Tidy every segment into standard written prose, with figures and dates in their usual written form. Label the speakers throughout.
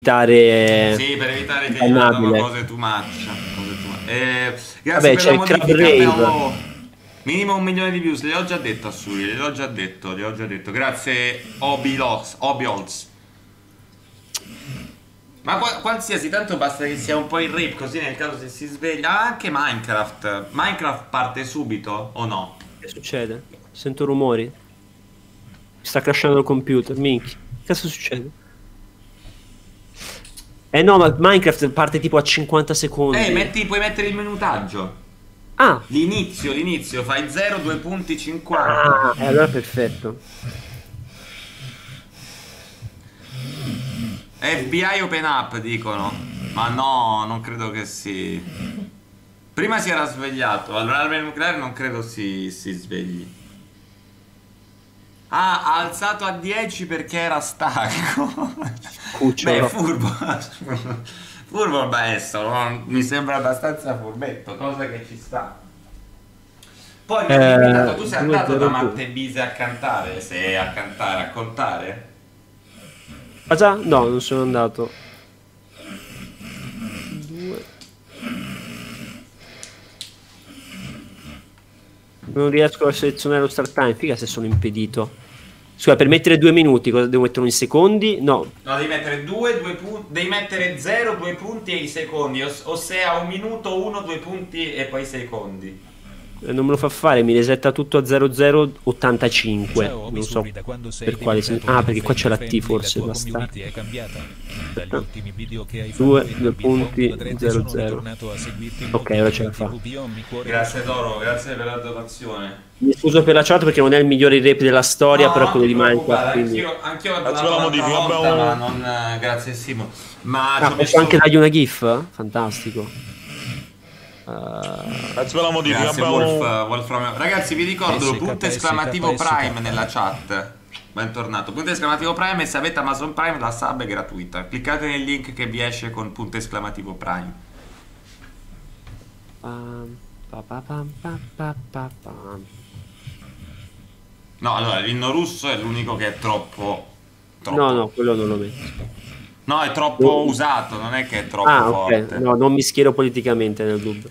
Speaker 1: evitare...
Speaker 2: Sì, per evitare che gli mandano cose too much. Grazie.
Speaker 1: Vabbè, c'è il Crab Rave.
Speaker 2: Minimo 1 milione di views, le ho già detto a Suri, le ho già detto. Grazie Obiolz. Ma qualsiasi, tanto basta che sia un po' il rip, così nel caso se si sveglia. Anche Minecraft parte subito o no?
Speaker 1: Che succede? Sento rumori. Mi sta crashando il computer, minchia. Che cazzo succede? No, ma Minecraft parte tipo a 50 secondi.
Speaker 2: Puoi mettere il minutaggio.
Speaker 1: Ah!
Speaker 2: L'inizio, fai 0, 2 punti, 50.
Speaker 1: Allora perfetto.
Speaker 2: FBI open up, dicono. Ma no, non credo che si... Prima si era svegliato, allora l'arma nucleare non credo si svegli. Ha alzato a 10 perché era stanco. Beh, furbo maestro, mi sembra abbastanza furbetto, cosa che ci sta. Poi mi hai invitato, tu sei andato da Matte Bise a cantare, a contare?
Speaker 1: Ah già? No, non sono andato. Non riesco a selezionare lo start time, figa se sono impedito. Scusa, per mettere 2 minuti, cosa devo mettere in secondi? No.
Speaker 2: No, devi mettere 2 punti, devi mettere 0, 2 punti e i secondi, o se a 1 minuto 1, 2 punti e poi i secondi.
Speaker 1: Non me lo fa fare, mi resetta tutto a 0085.
Speaker 3: Ciao,
Speaker 1: non so per quale perché qua c'è la T forse. Basta. 2 punti 00. Ok, ora ce la fa.
Speaker 2: Grazie Toro, grazie per la donazione.
Speaker 1: Mi scuso per la chat perché non è il migliore rap della storia, però quello di Minecraft.
Speaker 2: Anch'io ho donato una volta, ma non grazie Simo. Ma
Speaker 1: posso anche dargli una gif? Fantastico.
Speaker 2: Grazie Wolfram. Ragazzi, vi ricordo punto esclamativo Prime nella chat. Bentornato. Punto esclamativo Prime, e se avete Amazon Prime la sub è gratuita. Cliccate nel link che vi esce con punto esclamativo Prime. No, allora l'inno russo è l'unico che è troppo.
Speaker 1: No, quello non lo metto.
Speaker 2: No, è troppo usato, non è che è troppo forte.
Speaker 1: Okay. No, non mi schiero politicamente nel dubbio.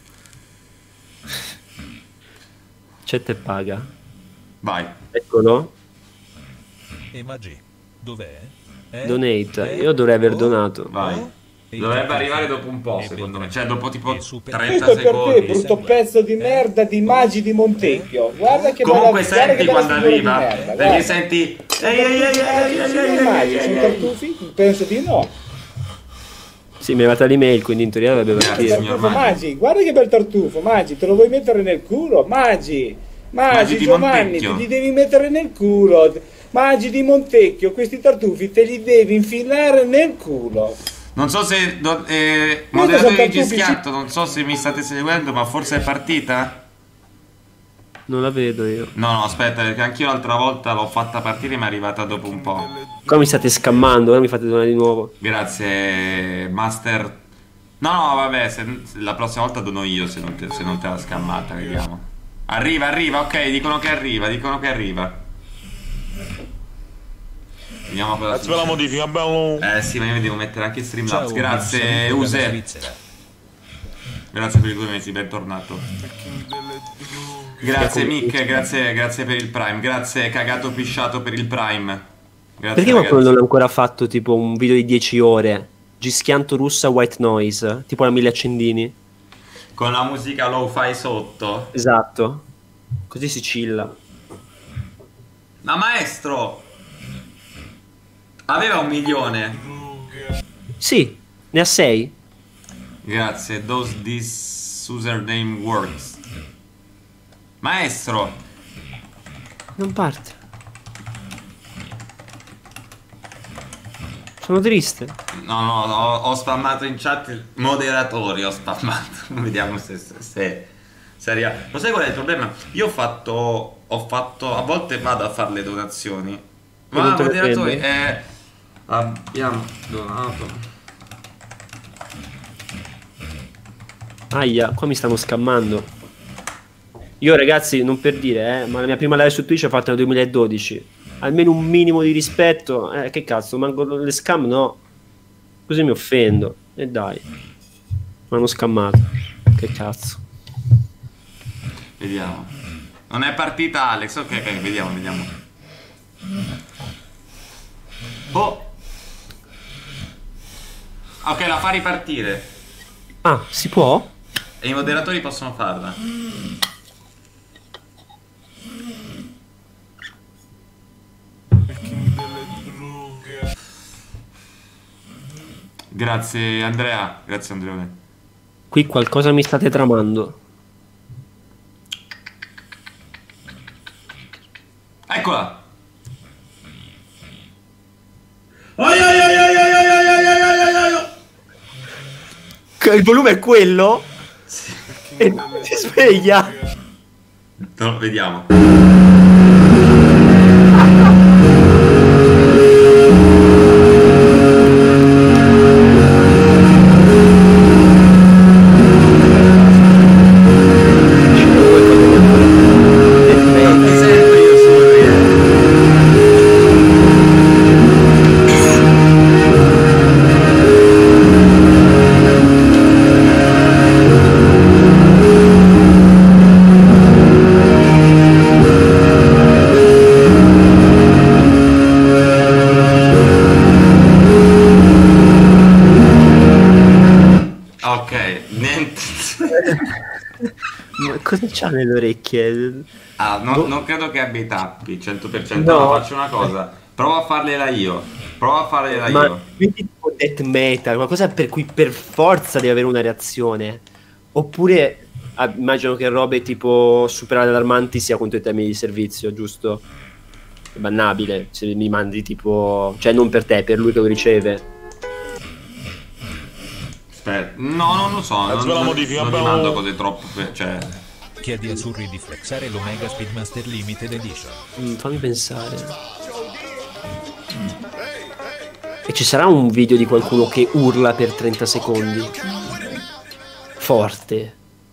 Speaker 1: Chat e paga.
Speaker 2: Vai.
Speaker 1: Eccolo.
Speaker 3: E Maggi, dov'è?
Speaker 1: Donate. Io dovrei aver donato.
Speaker 2: Vai. Dovrebbe arrivare dopo un po', secondo me. Cioè, dopo tipo 30
Speaker 4: Questo è
Speaker 2: secondi.
Speaker 4: per te, brutto pezzo di merda di Maggi di Montecchio. Guarda che
Speaker 2: comunque
Speaker 4: bella,
Speaker 2: senti quando arriva.
Speaker 4: merda,
Speaker 2: Perché senti.
Speaker 4: Maggi, sono tartufi? Penso di no.
Speaker 1: Sì, mi è arrivata l'email, quindi in teoria dovrebbe
Speaker 2: Grazie,
Speaker 1: partire.
Speaker 2: signor
Speaker 4: Maggi, guarda che bel tartufo, Maggi, te lo vuoi mettere nel culo? Maggi
Speaker 2: di
Speaker 4: Giovanni,
Speaker 2: Montecchio.
Speaker 4: te li devi mettere nel culo. Maggi di Montecchio, questi tartufi te li devi infilare nel culo.
Speaker 2: Non so se moderatore di Gischiatto, non so se mi state seguendo, ma forse è partita?
Speaker 1: Non la vedo io.
Speaker 2: No, aspetta, perché anch'io l'altra volta l'ho fatta partire e mi è arrivata dopo un po'.
Speaker 1: Qua mi state scammando, ora mi fate donare di nuovo.
Speaker 2: Grazie, Master. No, vabbè, la prossima volta dono io se non te la scammata, vediamo. Arriva, ok, dicono che arriva. Vediamo cosa succede.
Speaker 5: La modifica, bello.
Speaker 2: Sì, ma io mi devo mettere anche Streamlabs. Grazie, Use. Grazie per i 2 mesi, bentornato. Grazie Mick, grazie per il Prime. Grazie Cagato Pisciato per il Prime. Grazie,
Speaker 1: perché qualcuno non ha ancora fatto tipo un video di 10 ore? Gischianto russa white noise, tipo la 1000 accendini.
Speaker 2: Con la musica lo-fi sotto.
Speaker 1: Esatto. Così si chilla.
Speaker 2: Ma maestro aveva 1 milione.
Speaker 1: Sì, ne ha 6.
Speaker 2: Grazie, does this username works? Maestro,
Speaker 1: non parte. Sono triste.
Speaker 2: No, ho spammato in chat il moderatori, ho spammato. Vediamo se arriva. Lo sai qual è il problema? Io ho fatto a volte vado a fare le donazioni. Ma moderatori abbiamo donato.
Speaker 1: Aia, qua mi stanno scammando. Io ragazzi, non per dire, ma la mia prima live su Twitch l'ho fatta nel 2012. Almeno un minimo di rispetto. Che cazzo, manco le scam no. Così mi offendo. E dai. Mi hanno scammato. Che cazzo.
Speaker 2: Vediamo. Non è partita Alex, ok, vediamo. Oh! Ok, la fa ripartire.
Speaker 1: Ah, si può?
Speaker 2: E i moderatori possono farla. Grazie Andrea. Grazie Andrea.
Speaker 1: Qui qualcosa mi state tramando.
Speaker 2: Eccola!
Speaker 1: Il volume è quello? Sì. E si sveglia.
Speaker 2: No, vediamo.
Speaker 1: Cosa c'ha nelle orecchie?
Speaker 2: Ah, non credo che abbia i tappi 100%.
Speaker 1: No.
Speaker 2: No, faccio una cosa. Prova a fargliela io.
Speaker 1: Ma tipo death metal, qualcosa per cui per forza devi avere una reazione. Oppure immagino che robe tipo super allarmanti sia contro i termini di servizio, giusto? È bannabile se mi mandi tipo, cioè non per te, per lui che lo riceve.
Speaker 2: Aspetta, no, non lo so. Non ti mando cose troppo. Cioè.
Speaker 3: Chiedi a Surri di flexare l'Omega Speedmaster Limited Edition.
Speaker 1: Fammi pensare. E ci sarà un video di qualcuno che urla per 30 secondi? Forte.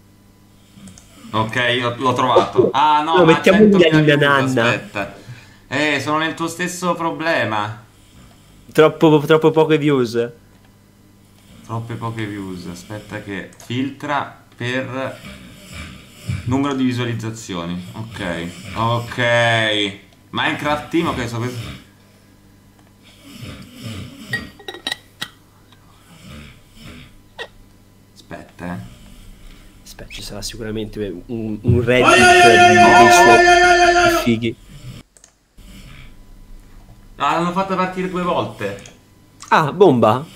Speaker 2: Ok, l'ho trovato. Ah no,
Speaker 1: no,
Speaker 2: ma
Speaker 1: mettiamo una
Speaker 2: 100.000 views,
Speaker 1: nanna.
Speaker 2: aspetta. Sono nel tuo stesso problema.
Speaker 1: Troppo poche views.
Speaker 2: Troppe poche views. Aspetta che filtra per numero di visualizzazioni. Ok. Minecraft Team, ok, so questo. Aspetta,
Speaker 1: ci sarà sicuramente un Reddit di fighi.
Speaker 2: Ah, l'hanno fatta partire 2 volte.
Speaker 1: Ah, bomba?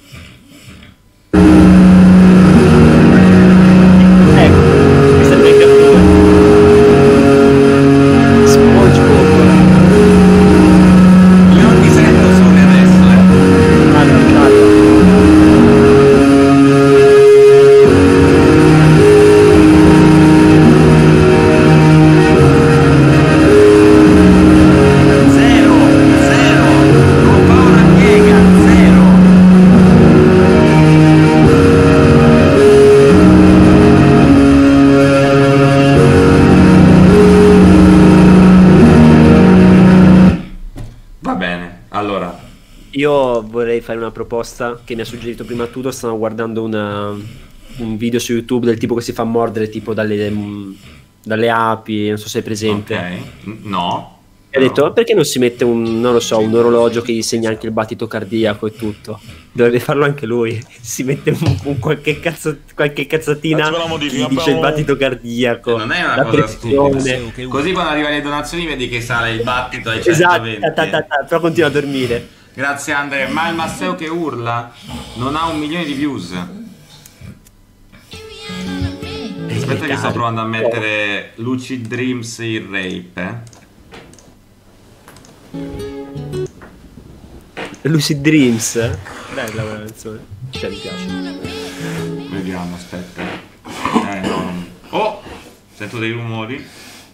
Speaker 1: Ecco, questa è Minecraft 2. SpongeBob.
Speaker 2: Io non ti sento solo adesso, Zero. Non fa una piega, zero. Va bene, allora.
Speaker 1: Io vorrei fare una proposta che mi ha suggerito prima tutto. Stavo guardando un video su YouTube del tipo che si fa mordere tipo dalle api, non so se è presente.
Speaker 2: Ok, no.
Speaker 1: E ha detto, perché non si mette non lo so, un orologio che gli segna anche il battito cardiaco e tutto? Dovrebbe farlo anche lui. Si mette qualche cazzatina che gli dice il battito cardiaco,
Speaker 2: Non è una
Speaker 1: la
Speaker 2: cosa
Speaker 1: pressione.
Speaker 2: stupida. Così quando arrivano le donazioni vedi che sale il battito ai
Speaker 1: Esatto,
Speaker 2: 120.
Speaker 1: però continua a dormire.
Speaker 2: Grazie Andrea, ma il Masseo che urla non ha 1 milione di views. Aspetta che sto provando a mettere Lucid Dreams il rape,
Speaker 1: Lucid Dreams. Bella quella canzone. Cioè, mi piace.
Speaker 2: Vediamo, aspetta. No. Oh! Sento dei rumori.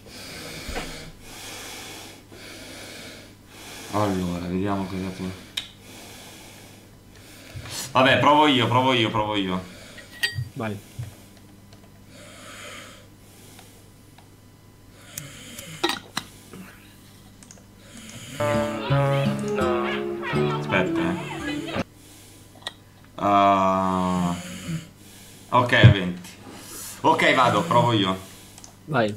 Speaker 2: Allora, vediamo cosa tu. Vabbè, provo io.
Speaker 1: Vai.
Speaker 2: Aspetta, Ok, a 20. Ok, vado, provo io.
Speaker 1: Vai.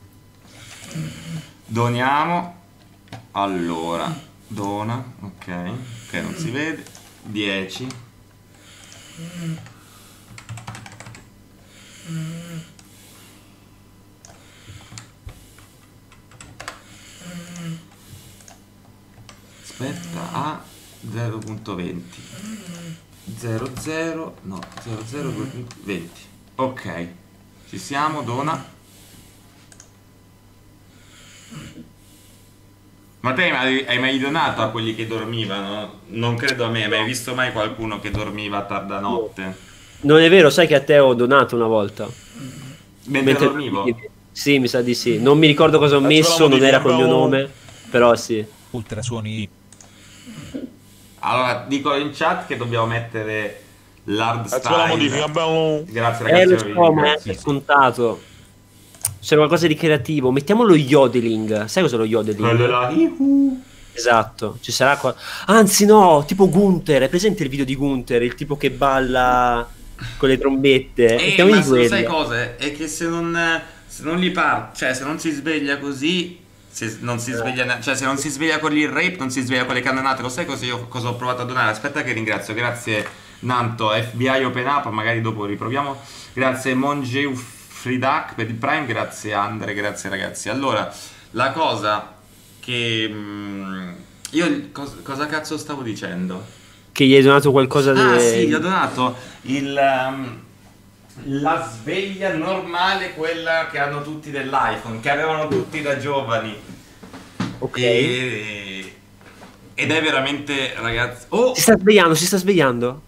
Speaker 2: Doniamo. Allora, dona. Ok, non si vede. 10. Aspetta, a 0.20. 00, no, 00.20. Ok, ci siamo, dona. Ma te hai mai donato a quelli che dormivano? Non credo a me, hai mai visto mai qualcuno che dormiva a tarda notte?
Speaker 1: Non è vero, sai che a te ho donato una volta.
Speaker 2: Mentre dormivo?
Speaker 1: Sì, mi sa di sì. Non mi ricordo cosa ho messo, non era col mio nome, però sì.
Speaker 3: Ultrasuoni.
Speaker 2: Allora, dico in chat che dobbiamo mettere l'hard
Speaker 5: modifica,
Speaker 2: style.
Speaker 5: bello.
Speaker 2: Grazie ragazzi.
Speaker 1: Lo so, ma è scontato. C'è qualcosa di creativo. Mettiamo lo yodeling. Sai cos'è lo yodeling? Esatto, ci sarà anzi no, tipo Gunther. È presente il video di Gunther? Il tipo che balla con le trombette.
Speaker 2: Ma sai cosa? È che se non gli parte, cioè se non si sveglia così, se non si sveglia, cioè se non si sveglia con il rape, non si sveglia con le cannonate. Lo sai cosa ho provato a donare? Aspetta che ringrazio. Grazie Nanto, FBI Open Up, magari dopo riproviamo. Grazie Monge Fridak per il Prime, grazie Andre, grazie ragazzi. Allora, la cosa che io cosa cazzo stavo dicendo?
Speaker 1: Che gli hai donato qualcosa
Speaker 2: sì, gli ho donato la sveglia normale, quella che hanno tutti dell'iPhone, che avevano tutti da giovani.
Speaker 1: Ok.
Speaker 2: Ed è veramente, ragazzi.
Speaker 1: Si sta svegliando.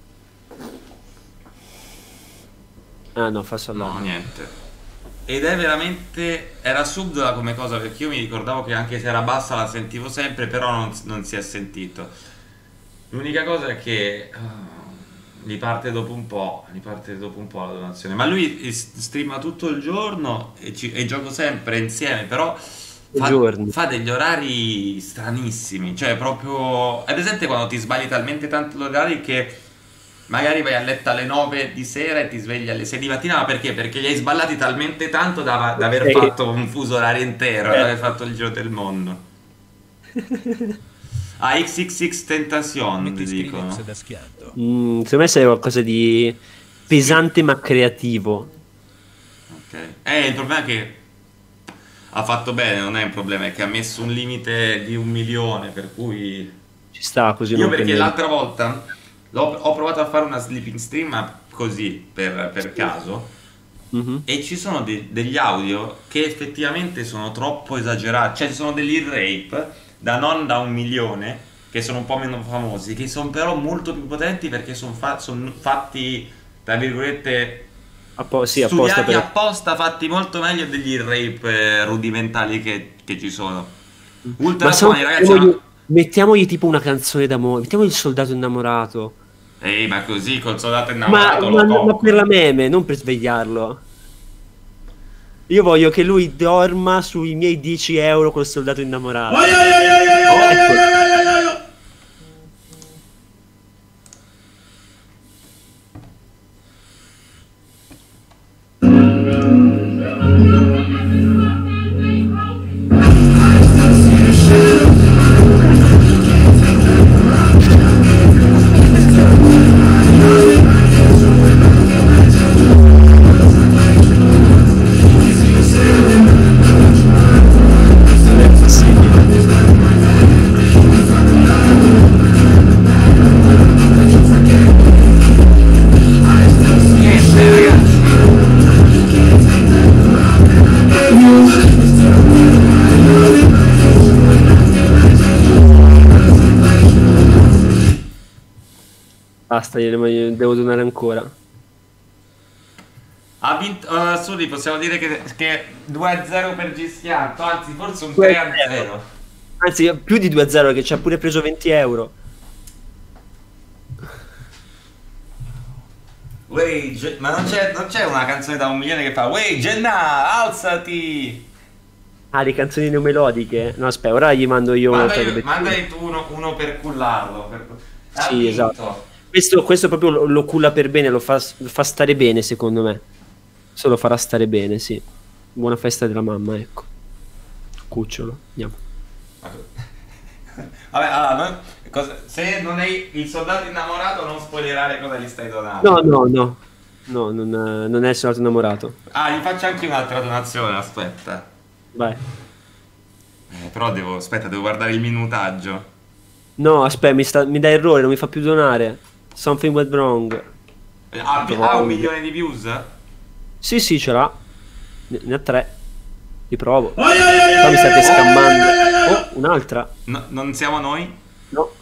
Speaker 1: Ah no, fa solo.
Speaker 2: No, niente. Ed è veramente, era subdola come cosa, perché io mi ricordavo che anche se era bassa la sentivo sempre, però non si è sentito. L'unica cosa è che gli parte dopo un po' la donazione. Ma lui streama tutto il giorno e gioco sempre insieme, però fa degli orari stranissimi. Cioè proprio, è presente quando ti sbagli talmente tanto l'orari che magari vai a letto alle 9 di sera e ti svegli alle 6 di mattina, ma perché? Perché li hai sballati talmente tanto da aver fatto un fuso orario intero, da aver fatto il giro del mondo. A XXX Tentacion, dicono.
Speaker 1: Secondo me sei qualcosa di pesante ma creativo.
Speaker 2: Ok. Il problema è che ha fatto bene, non è un problema, è che ha messo un limite di 1 milione, per cui
Speaker 1: ci sta così.
Speaker 2: Io perché l'altra volta ho provato a fare una sleeping stream, ma così per caso, e ci sono degli audio che effettivamente sono troppo esagerati. Cioè ci sono degli rape non da 1 milione, che sono un po' meno famosi, che sono però molto più potenti perché sono fatti tra virgolette studiati apposta, fatti molto meglio degli rape rudimentali che ci sono. Ultra suoni, ragazzi.
Speaker 1: Mettiamogli tipo una canzone d'amore, mettiamogli il soldato innamorato.
Speaker 2: Ma così col soldato innamorato
Speaker 1: ma per la meme, non per svegliarlo. Io voglio che lui dorma sui miei 10 euro col soldato innamorato. Basta, devo donare ancora.
Speaker 2: Ha vinto Sudi, possiamo dire che 2-0 per Gischianto, anzi forse un 3-0.
Speaker 1: Anzi più di 2-0 che ci ha pure preso 20 euro.
Speaker 2: Ma non c'è una canzone da 1 milione che fa "Wey Genna, alzati".
Speaker 1: Ah, le canzoni neomelodiche? No, aspetta, ora gli mando io
Speaker 2: mandai tu uno per cullarlo.
Speaker 1: Sì, esatto. Questo proprio lo culla per bene, lo fa stare bene, secondo me. Se lo farà stare bene, sì. Buona festa della mamma, ecco. Cucciolo, andiamo.
Speaker 2: Vabbè, allora, se non hai il soldato innamorato, non spoilerare cosa gli stai donando.
Speaker 1: No, non è il soldato innamorato.
Speaker 2: Ah, gli faccio anche un'altra donazione, aspetta.
Speaker 1: Vai.
Speaker 2: Però devo guardare il minutaggio.
Speaker 1: No, aspetta, mi dà errore, non mi fa più donare. Something went wrong.
Speaker 2: Ha 1 milione di views?
Speaker 1: Sì, ce l'ha. Ne ha 3. Li provo. Però mi state scammando. Oh, un'altra.
Speaker 2: No, non siamo noi?
Speaker 1: No.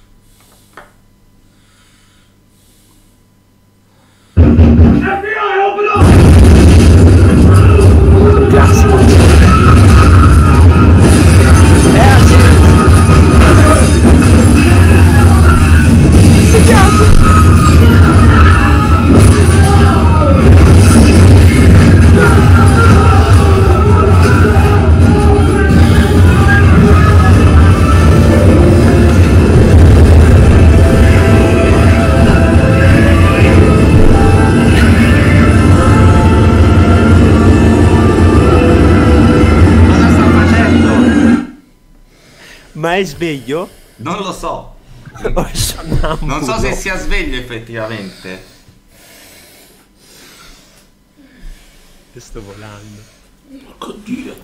Speaker 1: Grazie. Ma è sveglio?
Speaker 2: Non lo so.
Speaker 1: O è sonnambulo?
Speaker 2: Non so se sia sveglio effettivamente.
Speaker 1: Io sto volando.
Speaker 4: Oddio.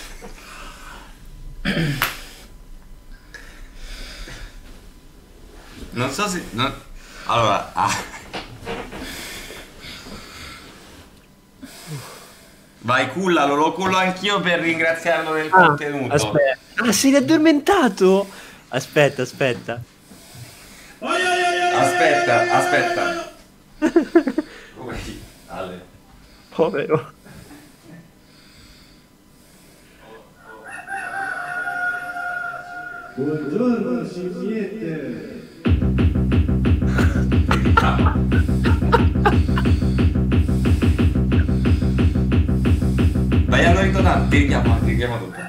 Speaker 2: Non so se... Allora... Vai, cullalo, lo cullo anch'io per ringraziarlo del contenuto.
Speaker 1: Aspetta. Ah, sei addormentato? Aspetta.
Speaker 2: Aspetta. Come Ale.
Speaker 1: Povero.
Speaker 5: Buongiorno, scimmiette.
Speaker 2: Vai, hanno ridonato. Tiriamo tutto.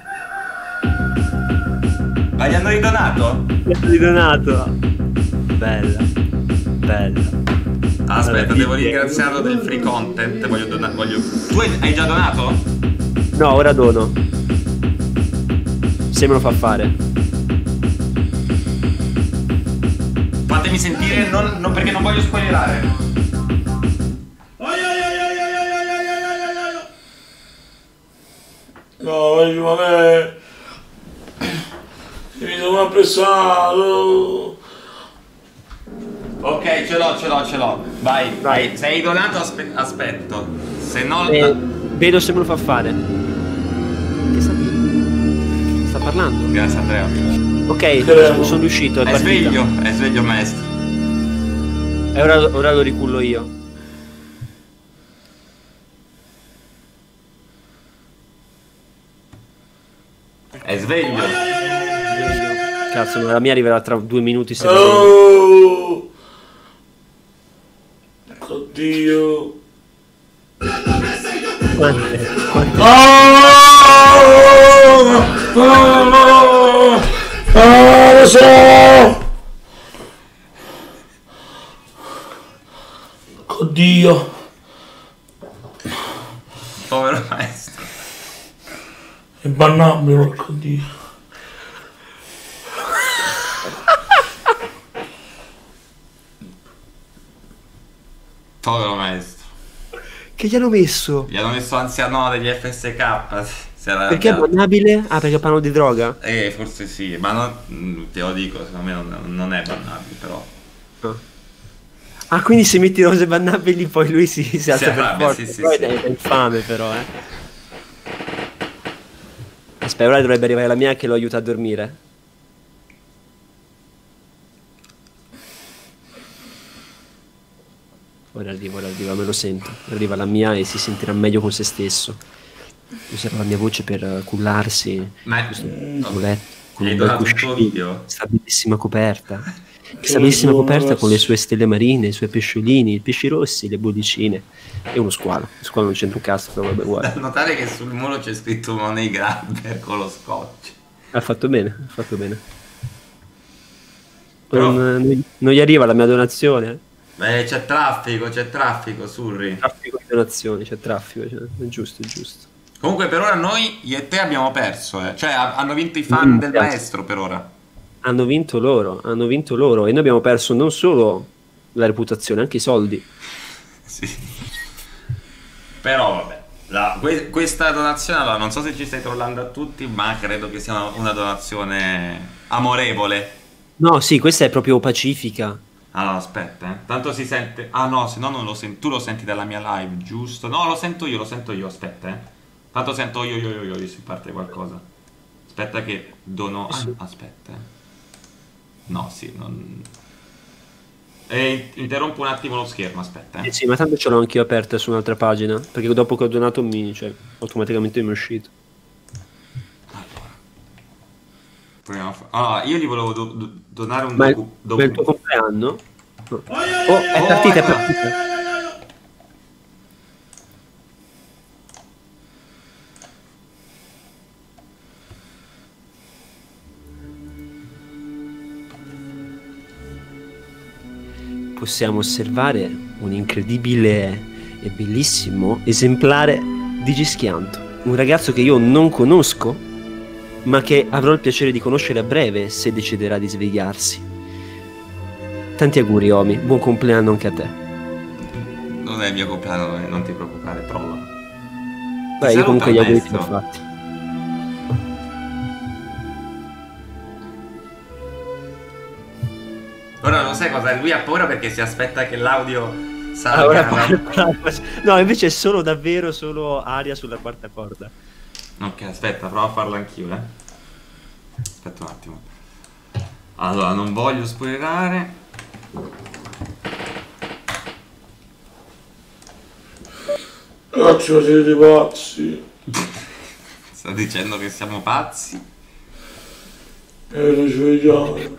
Speaker 2: Vai, hanno ridonato?
Speaker 1: Ridonato. Bella.
Speaker 2: Aspetta,
Speaker 1: Allora,
Speaker 2: devo ringraziarlo del free content. Tu hai già donato?
Speaker 1: No, ora dono. Se me lo fa fare.
Speaker 2: Fatemi sentire, non perché non voglio spoilerare.
Speaker 4: No, vabbè. Mi sono appressato.
Speaker 2: Ok, ce l'ho. Vai. Se hai donato aspetto. Se no...
Speaker 1: Vedo se me lo fa fare. Che sta parlando?
Speaker 2: Grazie Andrea.
Speaker 1: Ok, sono riuscito.
Speaker 2: È sveglio maestro.
Speaker 1: E ora lo ricullo io.
Speaker 2: È sveglio.
Speaker 1: Cazzo, la mia arriverà tra 2 minuti. Se
Speaker 4: Oh! Oddio.
Speaker 1: Quante?
Speaker 4: Lo so! Oddio.
Speaker 2: Povero maestro.
Speaker 4: È bannabile, porco Dio.
Speaker 2: Povero maestro.
Speaker 1: Che gli hanno messo?
Speaker 2: Gli hanno messo anziano degli FSK.
Speaker 1: Perché è bannabile? Ah, perché parlano di droga?
Speaker 2: Forse sì, ma te lo dico, secondo me non è bannabile, però.
Speaker 1: Ah, quindi se metti cose bannabili poi lui si alza per forza.
Speaker 2: Sì,
Speaker 1: Poi
Speaker 2: sì.
Speaker 1: è infame però, Aspetta, ora dovrebbe arrivare la mia che lo aiuta a dormire. Ora arriva, me lo sento. Arriva la mia e si sentirà meglio con se stesso. Userà la mia voce per cullarsi.
Speaker 2: Ma
Speaker 1: Con un
Speaker 2: hai
Speaker 1: bel
Speaker 2: donato il tuo
Speaker 1: cuscino,
Speaker 2: video?
Speaker 1: questa bellissima coperta. Questa bellissima coperta con le sue stelle marine, i suoi pesciolini, i pesci rossi, le bollicine e uno squalo. Lo squalo non c'entra un cazzo, però vabbè, guarda.
Speaker 2: Da notare che sul muro c'è scritto Money Grabber con lo scotch.
Speaker 1: Ha fatto bene, ha fatto bene.
Speaker 2: Però-
Speaker 1: non gli arriva la mia donazione.
Speaker 2: C'è traffico, Surri.
Speaker 1: Traffico di donazioni, c'è traffico, cioè, è giusto, è giusto.
Speaker 2: Comunque per ora noi, io e te abbiamo perso, eh. Cioè hanno vinto i fan del
Speaker 1: piace.
Speaker 2: maestro per ora.
Speaker 1: Hanno vinto loro e noi abbiamo perso non solo la reputazione, anche i soldi.
Speaker 2: Sì. Però vabbè, questa donazione, allora, non so se ci stai trollando a tutti, ma credo che sia una donazione amorevole.
Speaker 1: No, sì, questa è proprio pacifica.
Speaker 2: Allora, aspetta, tanto si sente. Ah no, se no non lo senti. Tu lo senti dalla mia live, giusto? No, lo sento io, aspetta. Tanto sento io se parte qualcosa. Aspetta che dono. Aspetta. No, sì, non. Interrompo un attimo lo schermo, aspetta.
Speaker 1: Sì, ma tanto ce l'ho anch'io aperta su un'altra pagina, perché dopo che ho donato cioè, automaticamente mi è uscito.
Speaker 2: Allora, io gli volevo donare un
Speaker 1: Ma è il tuo compleanno? No. Oh, è partita. Possiamo osservare un incredibile e bellissimo esemplare di Gischianto, un ragazzo che io non conosco, ma che avrò il piacere di conoscere a breve se deciderà di svegliarsi. Tanti auguri, Omi, buon compleanno anche a te.
Speaker 2: Non è il mio compleanno, non ti preoccupare, prova.
Speaker 1: Beh, io comunque gli auguri ti ho fatti.
Speaker 2: Ora non sai cosa, lui ha paura perché si aspetta che l'audio
Speaker 1: Allora,
Speaker 2: salga.
Speaker 1: no, invece è solo davvero solo aria sulla quarta corda.
Speaker 2: Ok, aspetta, provo a farlo anch'io, Aspetta un attimo. Allora, non voglio spoilerare.
Speaker 4: Cazzo, siete pazzi.
Speaker 2: Sta dicendo che siamo pazzi.
Speaker 4: Lo svegliamo.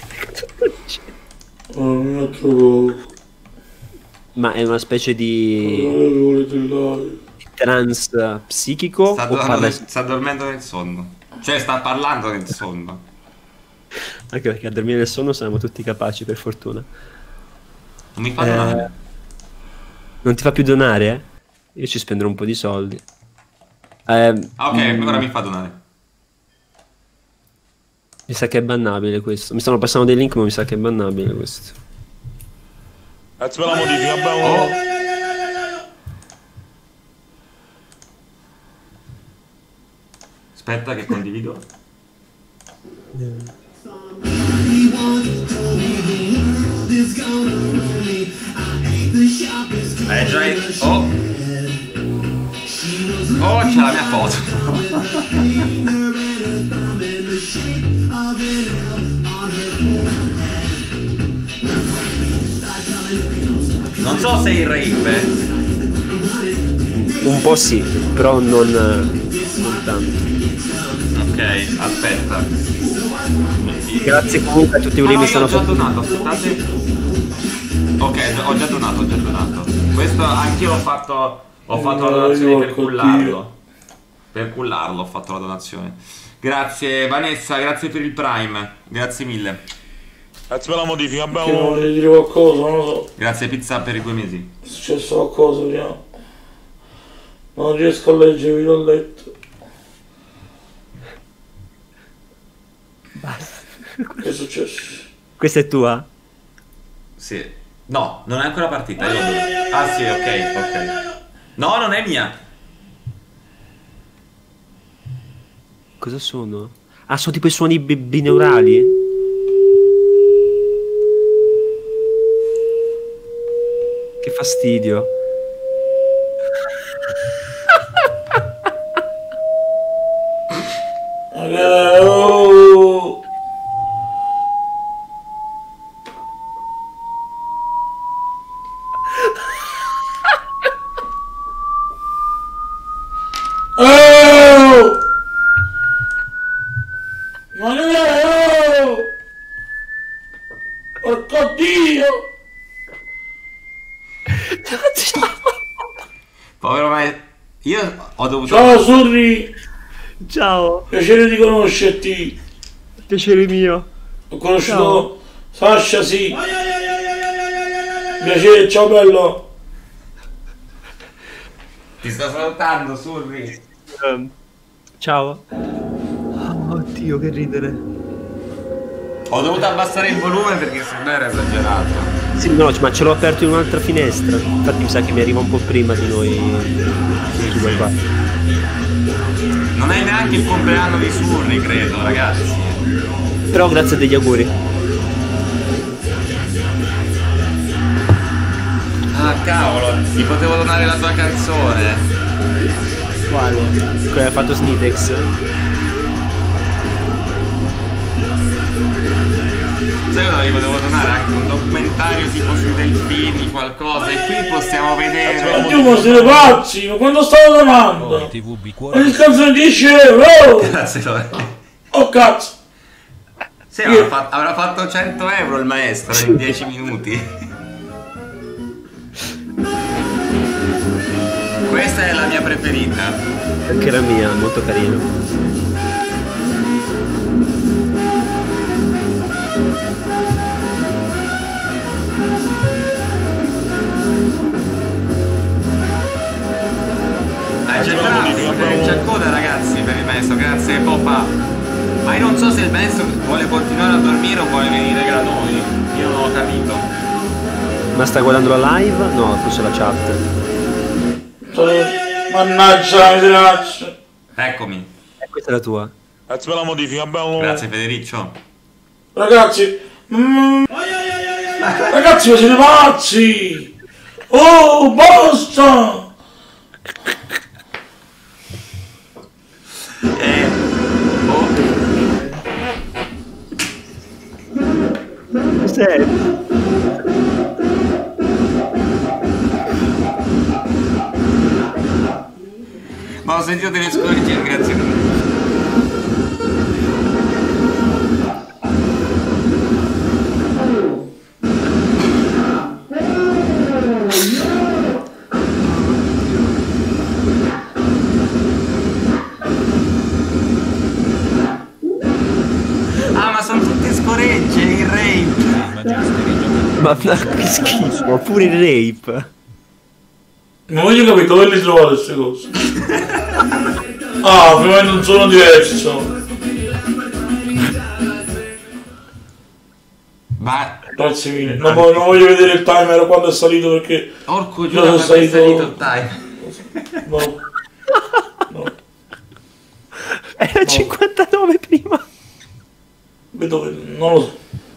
Speaker 4: Mi ha trovato.
Speaker 1: Ma è una specie di
Speaker 4: Volete live?
Speaker 1: trans psichico
Speaker 2: Sta,
Speaker 1: o parla...
Speaker 2: sta dormendo nel sonno. Cioè, sta parlando nel sonno.
Speaker 1: Anche perché a dormire nel sonno siamo tutti capaci, per fortuna.
Speaker 2: Non mi fa donare.
Speaker 1: Non ti fa più donare, eh? Io ci spenderò un po' di soldi.
Speaker 2: Ok, ora mi fa donare.
Speaker 1: Mi sa che è bannabile questo. Mi stanno passando dei link, ma mi sa che è bannabile questo.
Speaker 6: Cazzo per la modifica, abbiamo...
Speaker 2: Aspetta che condivido. Già oh, c'è la mia foto. Non so se il rape.
Speaker 1: Un po' sì, però non tanto.
Speaker 2: Ok, aspetta.
Speaker 1: Grazie comunque a tutti quelli che mi stanno
Speaker 2: ho già donato, aspettate. Ok, ho già donato. Questo anch'io ho fatto la donazione per cullarlo. Per cullarlo ho fatto la donazione. Grazie Vanessa, grazie per il Prime. Grazie mille.
Speaker 6: Cazzo per la modifica,
Speaker 4: Non
Speaker 6: abbiamo...
Speaker 4: voglio dire qualcosa, non lo so.
Speaker 2: Grazie Pizza per i 2 mesi.
Speaker 4: È successo qualcosa prima. Non riesco a leggere, vi l'ho letto. Che è successo?
Speaker 1: Questa è tua?
Speaker 2: Sì. No, non è ancora partita. Io ah sì, ok. No, non è mia.
Speaker 1: Cosa sono? Ah, sono tipo i suoni binaurali? Che fastidio.
Speaker 4: Oh! Oh! Oh! Porco Dio!
Speaker 2: Povero me. Io ho dovuto.
Speaker 4: Ciao Surri!
Speaker 1: Ciao,
Speaker 4: Piacere di conoscerti.
Speaker 1: piacere mio.
Speaker 4: Ho conosciuto
Speaker 7: Sasha, sì. Piacere, ciao bello.
Speaker 2: Ti sto salutando, Surri.
Speaker 1: Ciao. Oddio, che ridere.
Speaker 2: Ho dovuto abbassare il volume perché se no era esagerato.
Speaker 1: Sì, no, ma ce l'ho aperto in un'altra finestra. Infatti mi sa che mi arriva un po' prima di noi.
Speaker 2: Non è neanche il compleanno di Surri, credo, ragazzi.
Speaker 1: Però grazie degli auguri.
Speaker 2: Ah, cavolo, ti potevo donare la tua canzone.
Speaker 1: Quale? Quella ha fatto Snitex?
Speaker 2: Sai cosa gli potevo donare? Anche un documentario tipo sui delfini, qualcosa. E qui possiamo vedere.
Speaker 7: Oddio, ma siete pazzi, ma quando stavo donando? Ma il canzone 10 euro!
Speaker 2: Grazie,
Speaker 7: Oh cazzo!
Speaker 2: sì, avrà fatto 100 euro il maestro in 10 minuti. Questa è la mia preferita.
Speaker 1: Anche la mia, molto carino.
Speaker 2: C'è coda, ragazzi, per il maestro. Grazie Poppa. Ma io non so se il maestro vuole continuare a dormire o vuole venire da noi. Io non ho capito.
Speaker 1: Ma stai guardando la live? No, forse la chat.
Speaker 7: Mannaggia la miseria.
Speaker 2: Eccomi.
Speaker 1: Questa è la tua.
Speaker 6: Faccio la modifica, bello.
Speaker 2: Grazie Federiccio.
Speaker 7: Ragazzi. Ragazzi, ma siete pazzi! Oh, basta!
Speaker 1: Sei.
Speaker 2: Ma ho sentito delle scorregge, grazie. Ah, ma sono tutte scoregge, il rape.
Speaker 1: Ma che schifo, pure il rape.
Speaker 7: Ma voglio capire dove le trovate queste cose. Ah, ovviamente non sono diverso.
Speaker 2: Ma
Speaker 7: Grazie mille. Non voglio vedere il timer quando è salito perché.
Speaker 2: orco giuro, ma è salito il time.
Speaker 7: No. No.
Speaker 1: Era 59 prima.
Speaker 7: Vedo che non lo so.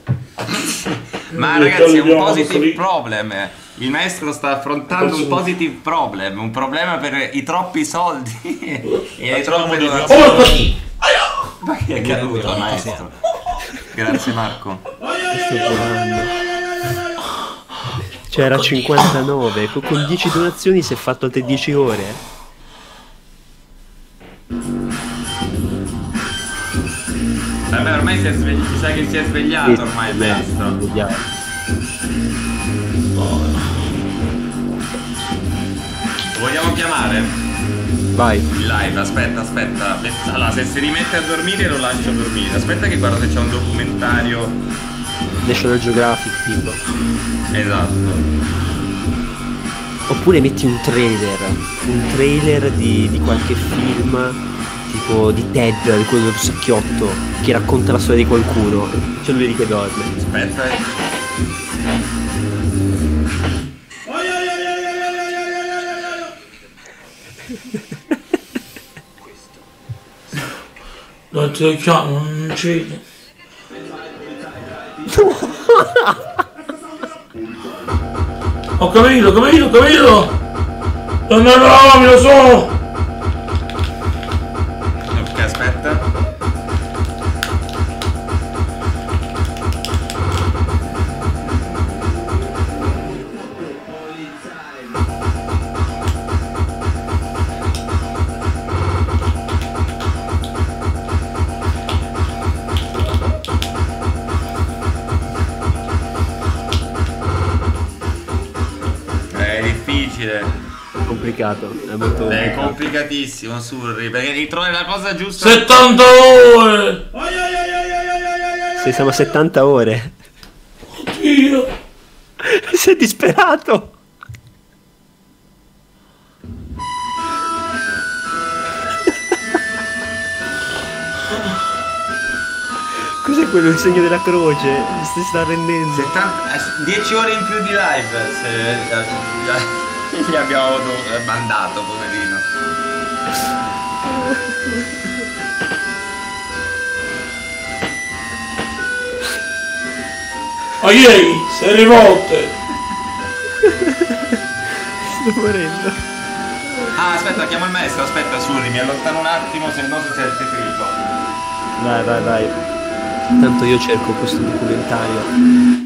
Speaker 2: Ma ragazzi, è un positive problem. Il maestro sta affrontando un positive problem, un problema per i troppi soldi e le troppe donazioni. Ma che è caduto, maestro? Grazie Marco.
Speaker 1: Cioè era 59, con 10 donazioni si è fatto altre 10 ore.
Speaker 2: Vabbè, ormai si è svegliato, mi sa che si è svegliato ormai il maestro. Lo vogliamo chiamare?
Speaker 1: Vai.
Speaker 2: In live, aspetta. Allora, se si rimette a dormire lo lascio dormire. Aspetta che guardo se c'è un documentario.
Speaker 1: National Geographic tipo.
Speaker 2: Esatto.
Speaker 1: Oppure metti un trailer di qualche film tipo di Ted, di quello del sacchiotto, che racconta la storia di qualcuno. C'è lui che dorme.
Speaker 2: Aspetta.
Speaker 7: Non ti lo chiamo, non ci vedi. Ho capito! Non eravamo, lo so!
Speaker 2: Ok, aspetta. È difficile.
Speaker 1: Complicato, è molto
Speaker 2: È complicatissimo, Surri, perché devi trovare la cosa giusta.
Speaker 7: 70 ore!
Speaker 1: Se siamo a 70 ore.
Speaker 7: anch'io.
Speaker 1: Sei disperato. Cos'è quello, il segno della croce? Si sta rendendo.
Speaker 2: 10 ore in più di live gli abbiamo mandato, poverino.
Speaker 7: Ma ieri, 6 volte.
Speaker 1: Sto morendo.
Speaker 2: Ah, aspetta, chiamo il maestro, aspetta, Suri, mi allontano un attimo, se no si sente frigo.
Speaker 1: Vai. Tanto io cerco questo documentario.